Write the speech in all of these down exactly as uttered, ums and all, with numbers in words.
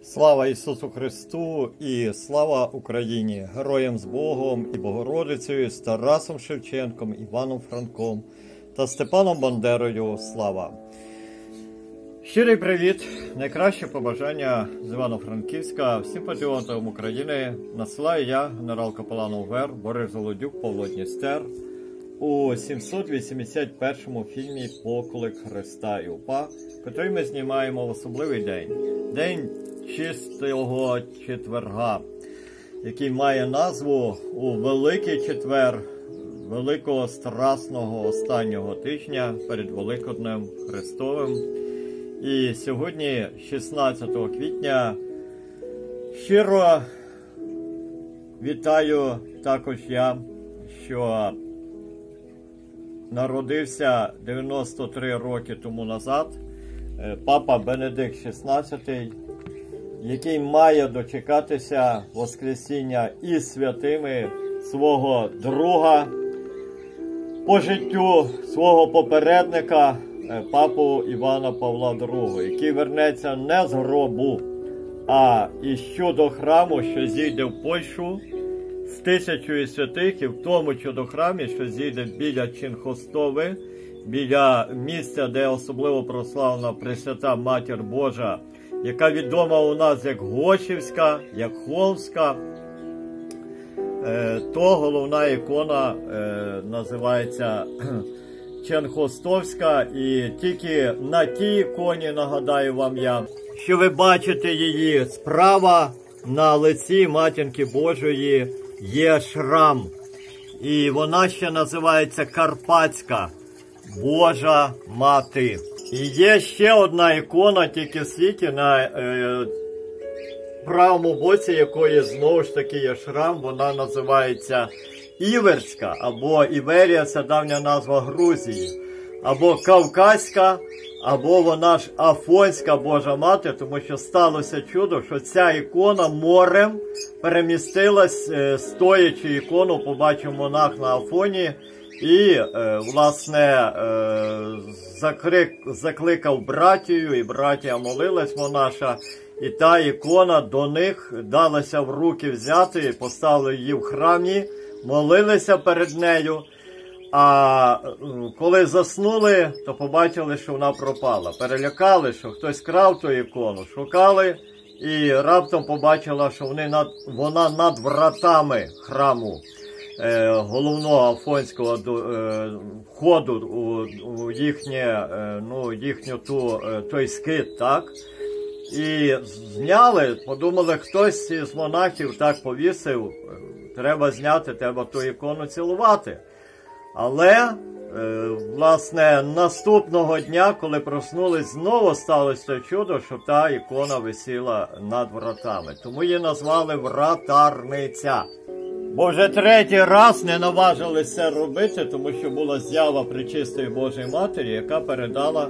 Слава Ісусу Христу і слава Україні! Героям з Богом і Богородицею, з Тарасом Шевченком, Іваном Франком та Степаном Бандерою слава! Щирий привіт! Найкраще побажання з Івано-Франківська всім патріотам України насилаю я, генерал-капелан УВЕР Борис Золодюк, Павло Дністер, у сімсот вісімдесят першому фільмі «Поклик Христа і УПА», який ми знімаємо в особливий день. День Чистого четверга, який має назву у Великий четвер Великого Страсного останнього тижня перед Великоднем Христовим. І сьогодні, шістнадцятого квітня, щиро вітаю також я, що народився дев'яносто три роки тому назад папа Бенедикт шістнадцятий, який має дочекатися Воскресіння із святими свого друга по життю, свого попередника, папу Івана Павла другого, який вернеться не з гробу, а із чудо храму, що зійде в Польщу з тисячою святих, і в тому чудохрамі, що зійде біля Чинхостови, біля місця, де особливо прославлена Пресвята Матір Божа, яка відома у нас як Гошівська, як Холмська, то головна ікона називається Ченхостовська. І тільки на тій іконі, нагадаю вам я, що ви бачите її справа, на лиці Матінки Божої є шрам. І вона ще називається Карпатська Божа Мати. І є ще одна ікона тільки в світі, на е, правому боці якої знову ж таки є шрам. Вона називається Іверська, або Іверія, це давня назва Грузії, або Кавказька, або вона ж Афонська Божа Мати, тому що сталося чудо, що ця ікона морем перемістилась, е, стоячи ікону, побачив монах на Афоні, і, е, власне, е, закрик, закликав братію, і братія молилась монаша, і та ікона до них далася в руки взяти, поставили її в храмі, молилися перед нею, а коли заснули, то побачили, що вона пропала. Перелякали, що хтось крав ту ікону, шукали, і раптом побачила, що вони над, вона над вратами храму, Е, головного афонського е, входу у, у їхнє, е, ну, їхню ту, е, той скит, так? І зняли, подумали, хтось із монахів так повісив, треба зняти, треба ту ікону цілувати. Але, е, власне, наступного дня, коли проснулись, знову сталося те чудо, що та ікона висіла над вратами. Тому її назвали Вратарниця. Бо вже третій раз не наважилися це робити, тому що була з'ява Пречистої Божої Матері, яка передала,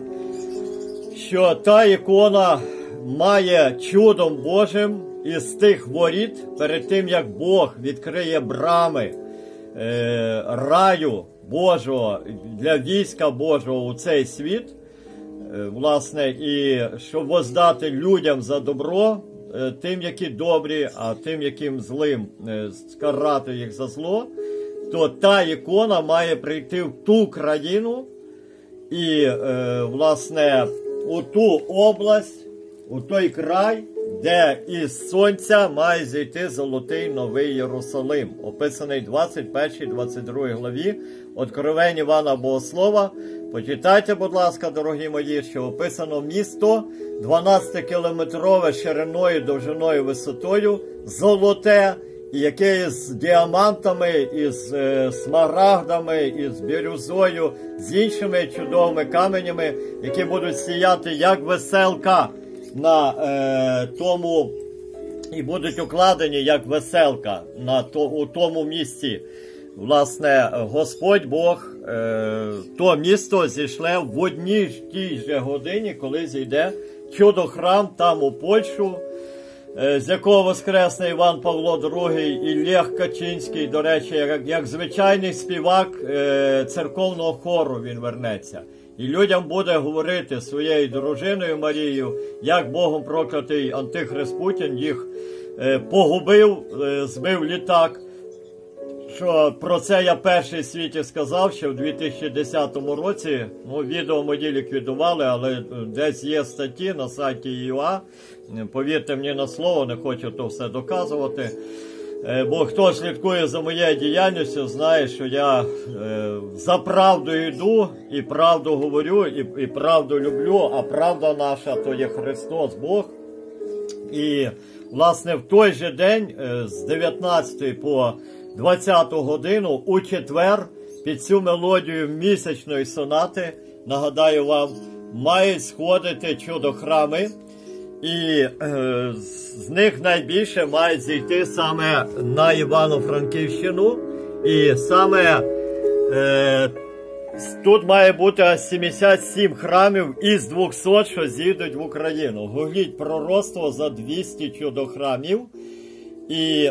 що та ікона має чудом Божим із тих воріт, перед тим, як Бог відкриє брами е, раю Божого для війська Божого у цей світ, е, власне, і щоб воздати людям за добро, тим, які добрі, а тим, яким злим, скарати їх за зло, то та ікона має прийти в ту країну і, власне, у ту область, у той край, де із сонця має зійти золотий новий Єрусалим, описаний в двадцять першій двадцять другій главі Откровень Івана Богослова. Почитайте, будь ласка, дорогі мої, що описано місто дванадцятикілометрове шириною, довжиною, висотою, золоте, і яке з діамантами, із е, смарагдами, із бірюзою, з іншими чудовими каменями, які будуть сіяти як веселка на е, тому, і будуть укладені як веселка на то, у тому місці. Власне, Господь Бог е, то місто зійшле в одній ж тій же годині, коли зійде чудо-храм там у Польщу, е, з якого воскресне Іван Павло другий і Лех Качинський, до речі, як, як звичайний співак е, церковного хору він вернеться. І людям буде говорити своєю дружиною Марією, як Богом проклятий антихрист Путін їх е, погубив, е, збив літак. Що про це я перший в світі сказав, що в дві тисячі десятому році, ну, відео мої ліквідували, але десь є статті на сайті ЮА. Повірте мені на слово, не хочу то все доказувати. Бо хто слідкує за моєю діяльністю, знає, що я е, за правду йду, і правду говорю, і, і правду люблю, а правда наша то є Христос, Бог. І, власне, в той же день е, з дев'ятнадцятої по двадцяту годину у четвер під цю мелодію місячної сонати, нагадаю вам, мають сходити чудо-храми. І е, з них найбільше мають зійти саме на Івано-Франківщину. І саме е, тут має бути сімдесят сім храмів із двохсот, що зійдуть в Україну. Гугліть пророцтво за двісті чудо-храмів. І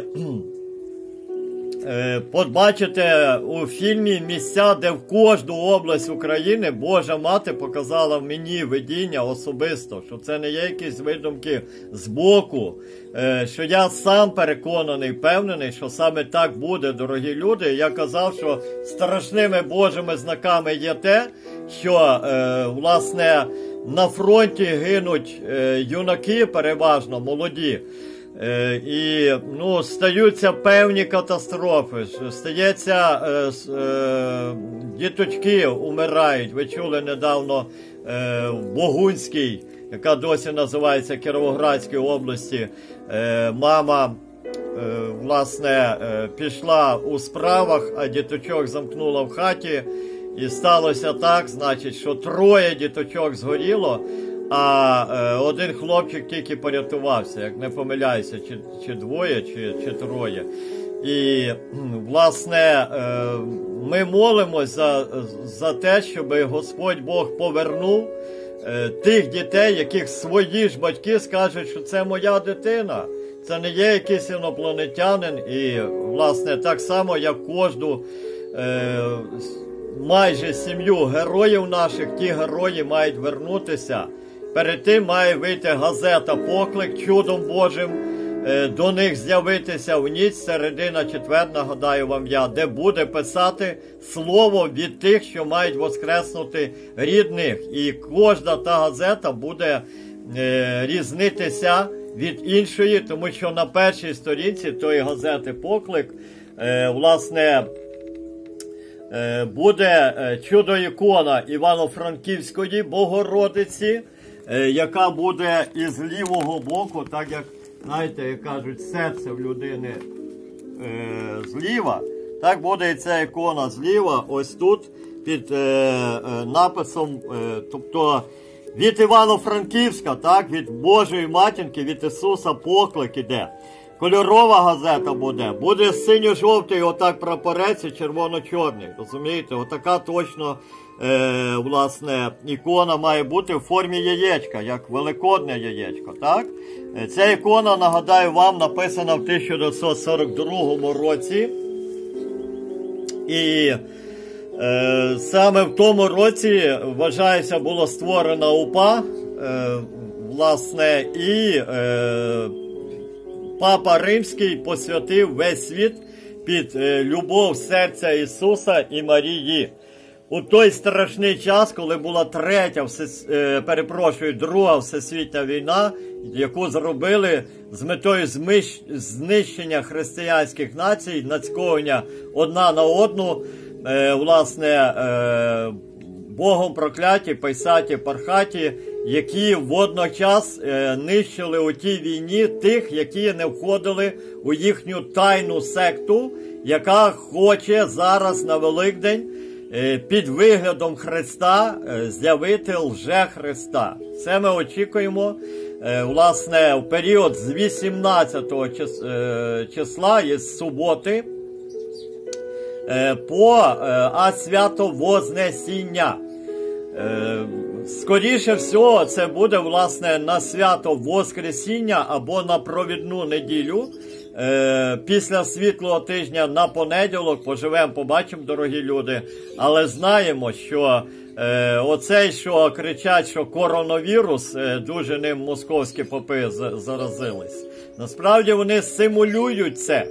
е, побачите у фільмі місця, де в кожну область України Божа Мати показала мені видіння особисто, що це не є якісь видумки збоку, е, що я сам переконаний, впевнений, що саме так буде, дорогі люди. Я казав, що страшними Божими знаками є те, що, е, власне, на фронті гинуть е, юнаки, переважно молоді. Е, і, ну, стаються певні катастрофи, стається, е, е, діточки умирають. Ви чули недавно е, в Богунській, яка досі називається Кіровоградській області, е, мама, е, власне, е, пішла у справах, а діточок замкнула в хаті. І сталося так, значить, що троє діточок згоріло, а е, один хлопчик тільки порятувався, як не помиляюся, чи, чи двоє, чи, чи троє. І, власне, е, ми молимось за, за те, щоб Господь Бог повернув е, тих дітей, яких свої ж батьки скажуть, що це моя дитина. Це не є якийсь інопланетянин. І, власне, так само, як кожну е, майже сім'ю героїв наших, ті герої мають вернутися. Перед тим має вийти газета «Поклик» чудом Божим, е, до них з'явитися в ніч, середина, четвер, нагадаю вам я, де буде писати слово від тих, що мають воскреснути рідних. І кожна та газета буде е, різнитися від іншої, тому що на першій сторінці тої газети «Поклик», е, власне, е, буде чудо-ікона Івано-Франківської Богородиці, яка буде із лівого боку, так як, знаєте, як кажуть, серце в людини е, зліва, так буде і ця ікона зліва, ось тут, під е, е, написом, е, тобто від Івано-Франківська, так, від Божої Матінки, від Ісуса поклик іде. Кольорова газета буде, буде синьо-жовтий отак прапорець і червоно-чорний, розумієте, отака точно, Е, власне, ікона має бути в формі яєчка, як великодне яєчко, так? Ця ікона, нагадаю вам, написана в тисяча дев'ятсот сорок другому році. І е, саме в тому році, вважається, була створена УПА, е, власне, і е, Папа Римський посвятив весь світ під е, любов серця Ісуса і Марії. У той страшний час, коли була третя, все, перепрошую, друга всесвітня війна, яку зробили з метою знищення християнських націй, нацьковання одна на одну, власне, Богом прокляті, пайсаті, пархаті, які водночас нищили у тій війні тих, які не входили у їхню тайну секту, яка хоче зараз на Великдень під виглядом Христа з'явити лже-Христа. Це ми очікуємо, власне, в період з вісімнадцятого числа, із суботи, по а свято Вознесіння. Скоріше всього, це буде, власне, на свято Воскресіння або на провідну неділю. Е, після світлого тижня на понеділок, поживемо, побачимо, дорогі люди. Але знаємо, що Е, оцей, що кричать, що коронавірус, е, дуже ним московські попи заразились. Насправді вони симулюють це.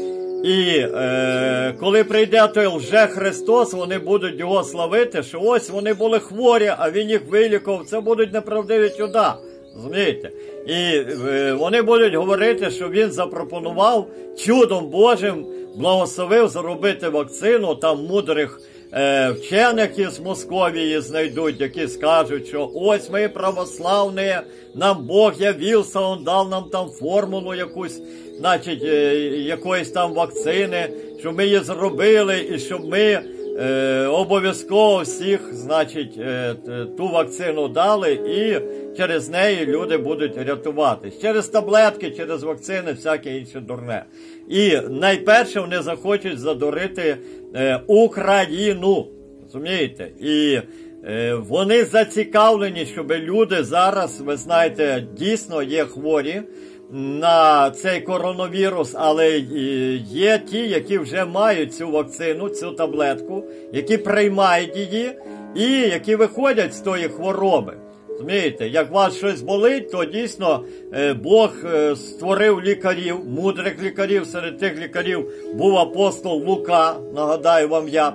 І е, коли прийде той лже-Христос, вони будуть його славити, що ось вони були хворі, а він їх вилікував. Це будуть неправдиві чуда. Розумієте? І е, вони будуть говорити, що він запропонував чудом Божим, благословив зробити вакцину, там мудрих е, вчених із Московії знайдуть, які скажуть, що ось ми православні, нам Бог явився, он дав нам там формулу якусь, значить, е, якоїсь там вакцини, щоб ми її зробили і щоб ми е, обов'язково всіх, значить, е, ту вакцину дали і через неї люди будуть рятуватись. Через таблетки, через вакцини, всяке інше дурне. І найперше вони захочуть задурити е, Україну. Розумієте? І е, вони зацікавлені, щоб люди зараз, ви знаєте, дійсно є хворі на цей коронавірус, але є ті, які вже мають цю вакцину, цю таблетку, які приймають її і які виходять з тої хвороби. Розумієте, як у вас щось болить, то дійсно е, Бог е, створив лікарів, мудрих лікарів. Серед тих лікарів був апостол Лука, нагадаю вам я.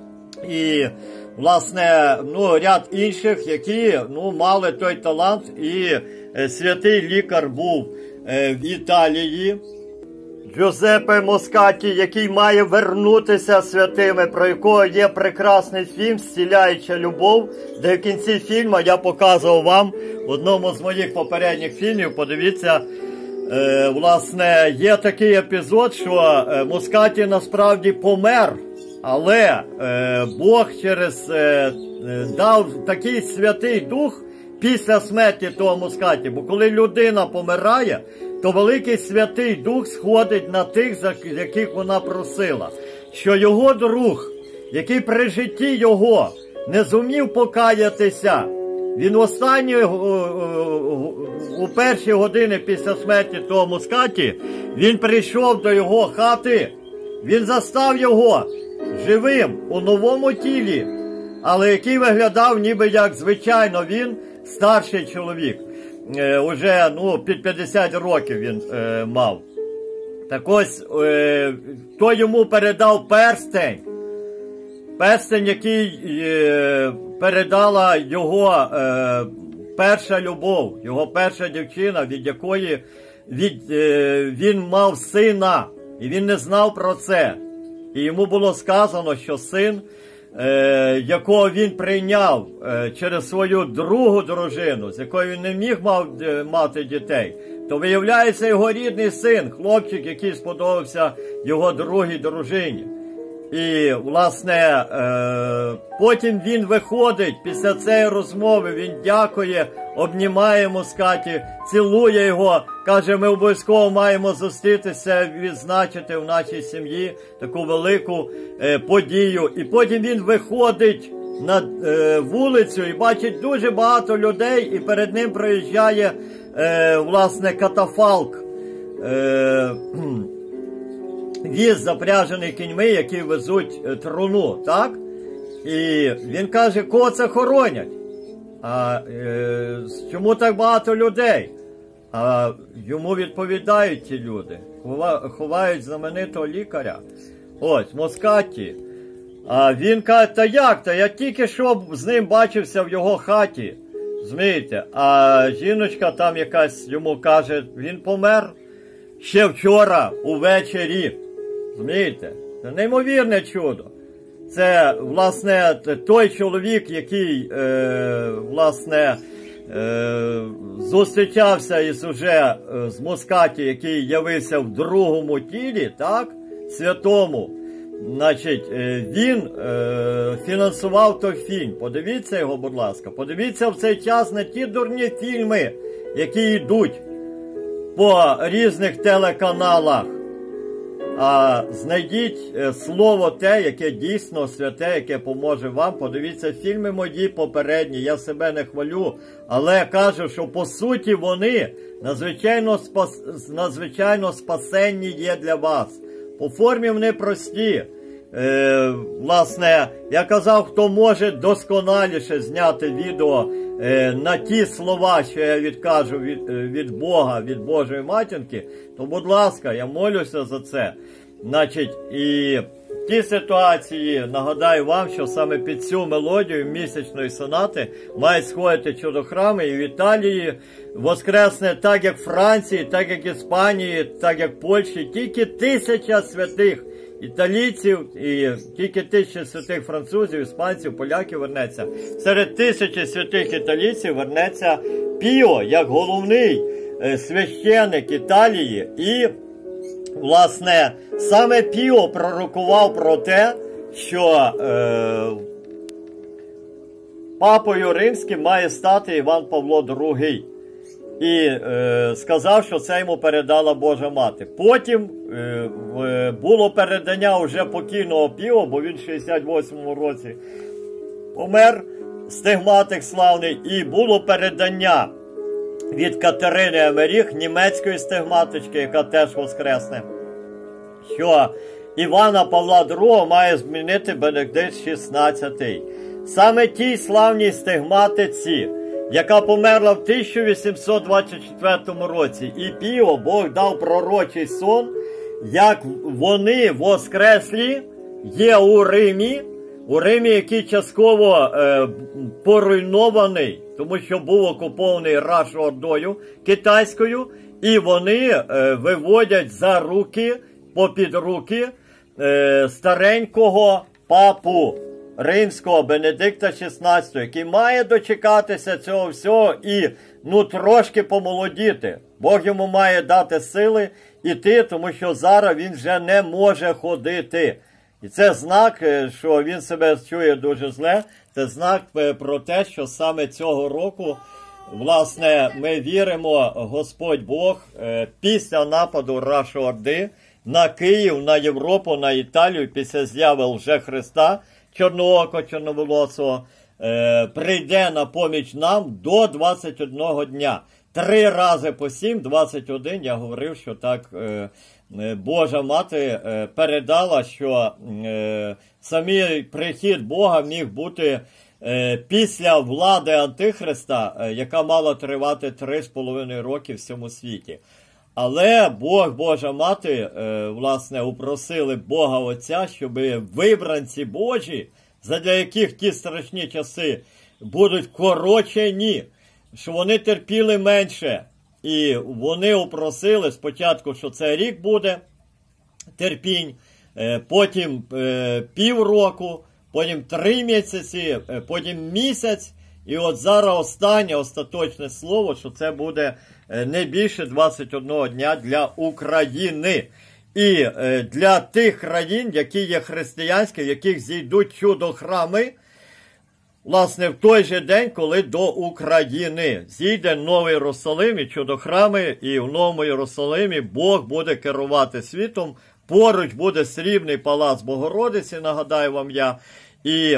І, власне, ну, ряд інших, які, ну, мали той талант. І е, святий лікар був е, в Італії, Джузеппе Москаті, який має вернутися святими, про якого є прекрасний фільм «Зціляюча любов», де в кінці фільму я показував вам в одному з моїх попередніх фільмів, подивіться, е, власне, є такий епізод, що е, Москаті насправді помер, але е, Бог через е, дав такий Святий Дух після смерті того Москаті, бо коли людина помирає, то Великий Святий Дух сходить на тих, за яких вона просила. Що його друг, який при житті його не зумів покаятися, він в останні, у перші години після смерті того Москаті, він прийшов до його хати, він застав його живим у новому тілі, але який виглядав ніби як звичайно він, старший чоловік. Е, уже, ну, під п'ятдесят років він е, мав. Так ось, е, той йому передав перстень. Перстень, який е, передала його е, перша любов, його перша дівчина, від якої від, е, він мав сина. І він не знав про це. І йому було сказано, що син, Е, якого він прийняв е, через свою другу дружину, з якою він не міг мав, е, мати дітей, то виявляється його рідний син, хлопчик, який сподобався його другій дружині. І, власне, е, потім він виходить після цієї розмови, він дякує, обнімає Москаті, цілує його, каже, ми обов'язково маємо зустрітися, відзначити в нашій сім'ї таку велику е, подію. І потім він виходить на е, вулицю і бачить дуже багато людей, і перед ним проїжджає, е, власне, катафалк. Е, Віз, запряжений кіньми, які везуть труну, так? І він каже, кого це хоронять? А е, чому так багато людей? А йому відповідають ті люди, ховають знаменитого лікаря. Ось, Москаті. А він каже, та як? Та я тільки що з ним бачився в його хаті. Змієте? А жіночка там якась йому каже, він помер ще вчора увечері. Розумієте? Це неймовірне чудо. Це, власне, той чоловік, який, е, власне, е, зустрічався із уже з Москаті, який явився в другому тілі, так, святому. Значить, він е, фінансував той фільм. Подивіться його, будь ласка. Подивіться в цей час на ті дурні фільми, які йдуть по різних телеканалах. А знайдіть слово те, яке дійсно святе, яке поможе вам. Подивіться фільми мої попередні, я себе не хвалю, але кажу, що по суті вони надзвичайно, спас... надзвичайно спасенні є для вас. По формі вони прості. Е, власне, я казав, хто може досконаліше зняти відео е, на ті слова, що я відкажу від, від Бога, від Божої матінки, то, будь ласка, я молюся за це. Значить, і в тій ситуації нагадаю вам, що саме під цю мелодію місячної сонати мають сходити чудохрами і в Італії воскресне так, як в Франції, так, як в Іспанії, так, як в Польщі, тільки тисяча святих італійців і тільки тисяча святих французів, іспанців, поляків вернеться. Серед тисячі святих італійців вернеться Піо, як головний е, священик Італії. І, власне, саме Піо пророкував про те, що е, папою римським має стати Іван Павло другий. І е, сказав, що це йому передала Божа Мати. Потім е, було передання вже покійного Піо, бо він в шістдесят восьмому році помер, стигматик славний, і було передання від Катерини Емеріх, німецької стигматички, яка теж воскресне, що Івана Павла другого має змінити Бенедикт шістнадцятий. Саме тій славній стигматиці, яка померла в тисяча вісімсот двадцять четвертому році. І Піо, Бог дав пророчий сон, як вони воскреслі є у Римі, у Римі, який частково е, поруйнований, тому що був окупований Раш-Ордою китайською, і вони е, виводять за руки, попід руки е, старенького папу римського Бенедикта шістнадцятого, який має дочекатися цього всього і, ну, трошки помолодіти. Бог йому має дати сили іти, тому що зараз він вже не може ходити. І це знак, що він себе чує дуже зле, це знак про те, що саме цього року, власне, ми віримо, Господь Бог після нападу Раш-Орди на Київ, на Європу, на Італію, після з'яви лже-Христа, чорноокого, чорноволосого, е, прийде на поміч нам до двадцять одного дня. Три рази по сім, двадцять один, я говорив, що так е, Божа Мати е, передала, що е, самий прихід Бога міг бути е, після влади Антихриста, е, яка мала тривати три з половиною роки в всьому світі. Але Бог, Божа Мати, е, власне, упросили Бога Отця, щоб вибранці Божі, задля яких ті страшні часи будуть корочені, що вони терпіли менше. І вони упросили спочатку, що це рік буде терпінь, е, потім е, півроку, потім три місяці, е, потім місяць. І от зараз останнє, остаточне слово, що це буде не більше двадцять одного дня для України. І е, для тих країн, які є християнські, в яких зійдуть чудо-храми, власне, в той же день, коли до України зійде Новий Єрусалим і чудо-храми, і в Новому Єрусалимі Бог буде керувати світом, поруч буде срібний палац Богородиці, нагадаю вам я, і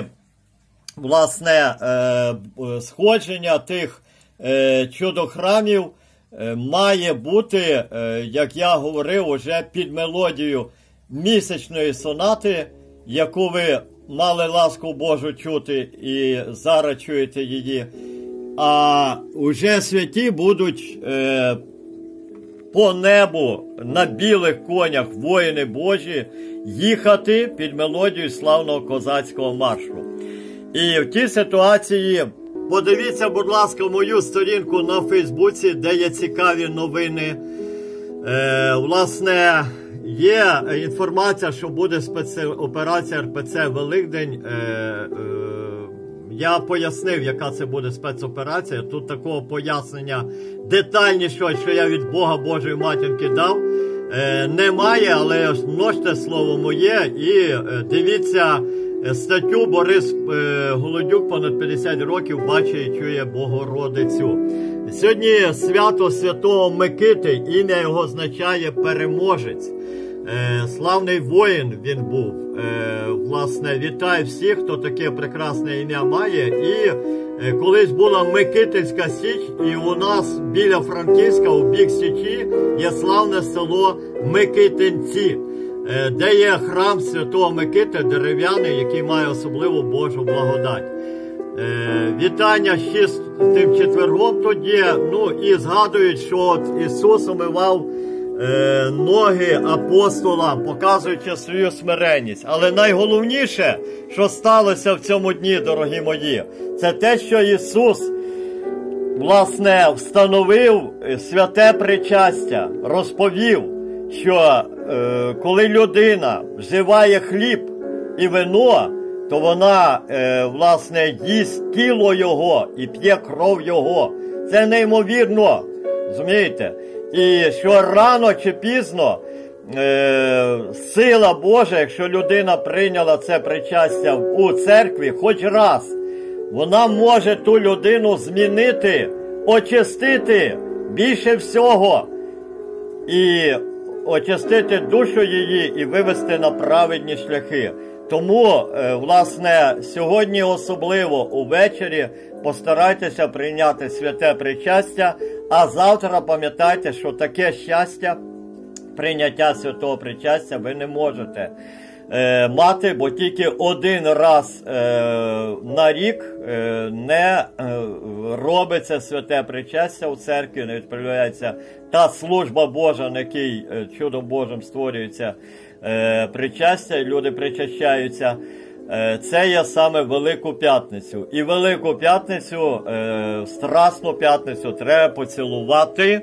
власне, е, сходження тих е, чудо-храмів е, має бути, е, як я говорив, уже під мелодію місячної сонати, яку ви мали ласку Божу чути і зараз чуєте її. А уже святі будуть е, по небу на білих конях воїни Божі їхати під мелодію славного козацького маршу. І в тій ситуації подивіться, будь ласка, мою сторінку на Фейсбуці, де є цікаві новини. Е, власне, є інформація, що буде спецоперація ер пе це Великдень. Е, е, я пояснив, яка це буде спецоперація. Тут такого пояснення детальнішого, що я від Бога Божої Матінки дав, е, немає, але множте слово моє і е, дивіться статтю Борис е, Голодюк, понад п'ятдесят років, бачить і чує Богородицю. Сьогодні свято святого Микити, ім'я його означає переможець. Е, славний воїн він був. Е, власне, вітаю всіх, хто таке прекрасне ім'я має. І е, колись була Микитинська Січ, і у нас біля Франківська, у бік Січі, є славне село Микитинці. де є храм Святого Микити дерев'яний, який має особливу Божу благодать. Вітання ще з тим четвергом тоді, ну і згадують, що от Ісус омивав е, ноги апостолам, показуючи свою смиренність. Але найголовніше, що сталося в цьому дні, дорогі мої, це те, що Ісус, власне, встановив святе причастя, розповів, що е, коли людина вживає хліб і вино, то вона, е, власне, їсть тіло Його і п'є кров Його. Це неймовірно, розумієте? І що рано чи пізно е, сила Божа, якщо людина прийняла це причастя у церкві хоч раз, вона може ту людину змінити, очистити більше всього і очистити душу її і вивести на праведні шляхи. Тому, власне, сьогодні особливо увечері постарайтеся прийняти святе причастя, а завтра пам'ятайте, що таке щастя, прийняття святого причастя ви не можете е, мати, бо тільки один раз е, на рік е, не е, робиться святе причастя у церкві, не відправляється та служба Божа, на якій е, чудом Божим створюється е, причастя, і люди причащаються. Е, це є саме Велику П'ятницю. І Велику П'ятницю, е, Страсну П'ятницю треба поцілувати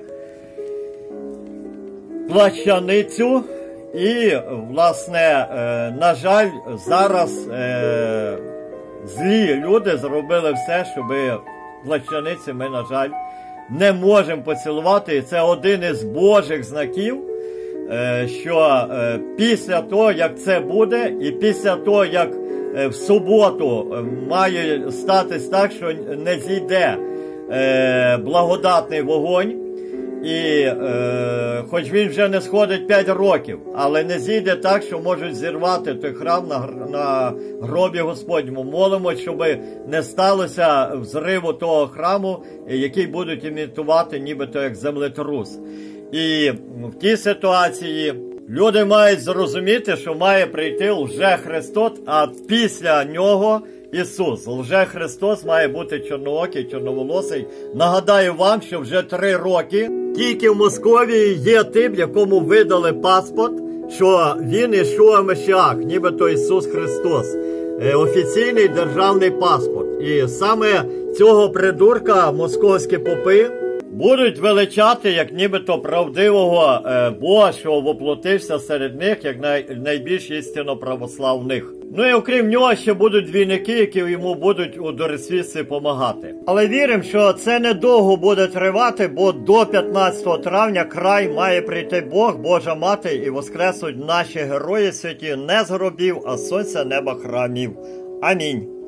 плащаницю. І, власне, е, на жаль, зараз е, злі люди зробили все, щоб плащаниці ми, на жаль, не можемо поцілувати. І це один із Божих знаків, е, що е, після того, як це буде, і після того, як е, в суботу має статись так, що не зійде е, благодатний вогонь, і е, хоч він вже не сходить п'ять років, але не зійде так, що можуть зірвати той храм на, на гробі Господньому. Молимо, щоб не сталося взриву того храму, який будуть імітувати нібито як землетрус. І в тій ситуації люди мають зрозуміти, що має прийти лже-Христос, а після нього Ісус. Лже-Христос має бути чорноокий, чорноволосий. Нагадаю вам, що вже три роки тільки в Московії є тип, якому видали паспорт, що він Ішуа Машіах, нібито Ісус Христос. Офіційний державний паспорт. І саме цього придурка московські попи будуть величати, як нібито правдивого е, Бога, що воплотився серед них, як най, найбільш істинно православних. Ну і окрім нього ще будуть двійники, які йому будуть у дорисвітці допомагати. Але віримо, що це недовго буде тривати, бо до п'ятнадцятого травня край має прийти Бог, Божа Мати, і воскреснуть наші герої святі не з гробів, а з сонця, неба, храмів. Амінь.